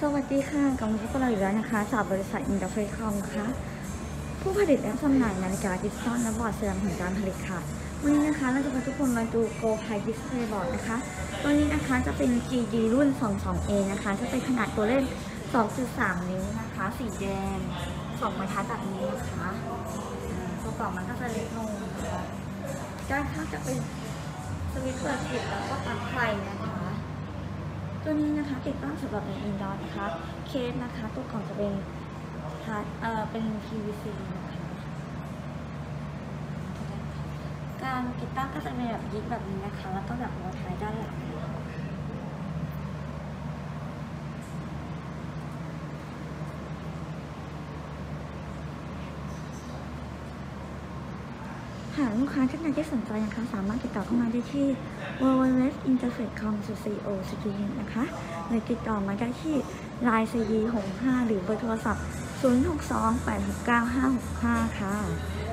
สวัสดีค่ะกลับมาพบกับเราอีกแล้วนะคะจากบริษัทอินเตอร์เฟคอมค่ะผู้ผลิตและจำหน่ายนาฬิกาดิจิตอลและบอร์ดแสดงผลการผลิตค่ะวันนี้นะคะเราจะพาทุกคนมาดู Go High Display Board นะคะตัวนี้นะคะจะเป็น GD รุ่น 22A นะคะจะเป็นขนาดตัวเลข 2.3 นิ้วนะคะสีแดง2บรรทัดแบบนี้นะคะตัวกล่องมันก็จะเล็กลงนะคะด้านข้างจะเป็นสวิตช์เปิดปิดแล้วก็ปลั๊กไฟนะคะตัวนี้นะคะติดตั้งสำหรับในอินดอร์นะคะเคสนะคะตัวกล่องจะเป็นเป็น PVC นะคะการติดตั้งก็จะเป็นแบบยึดแบบนี้นะคะแล้วก็แบบหัวท้ายด้านหลังหากลูกค้าท่านใดที่สนใจนะคะสามารถติดต่อเข้ามาได้ที่ www.interface.com/co.th นะคะหรือติดต่อมาได้ที่ LINE CD65 หรือเบอร์โทรศัพท์ 0628695565 ค่ะ